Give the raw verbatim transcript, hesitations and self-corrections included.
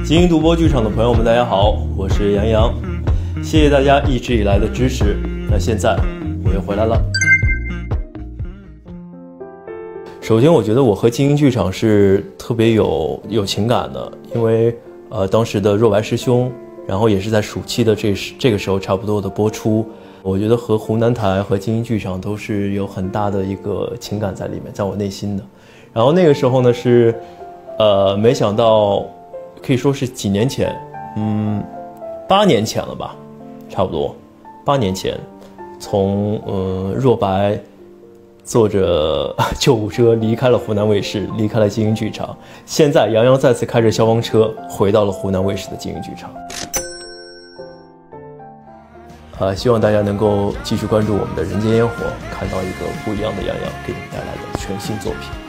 精英独播剧场的朋友们，大家好，我是杨洋，谢谢大家一直以来的支持。那现在我又回来了。首先，我觉得我和精英剧场是特别有有情感的，因为呃当时的若白师兄，然后也是在暑期的这这个时候差不多的播出。我觉得和湖南台和精英剧场都是有很大的一个情感在里面，在我内心的。然后那个时候呢是，呃，没想到，可以说是几年前，嗯，八年前了吧，差不多，八年前，从呃若白坐着救护车离开了湖南卫视，离开了精英剧场。现在杨洋再次开着消防车回到了湖南卫视的精英剧场。呃，希望大家能够继续关注我们的人间烟火，看到一个不一样的杨洋给你们带来的全新作品。